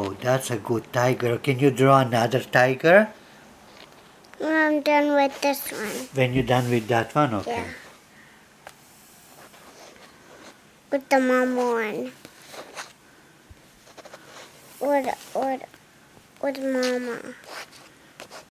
Oh, that's a good tiger. Can you draw another tiger? When I'm done with this one. When you're done with that one? Okay. Yeah. With the mama one. With mama.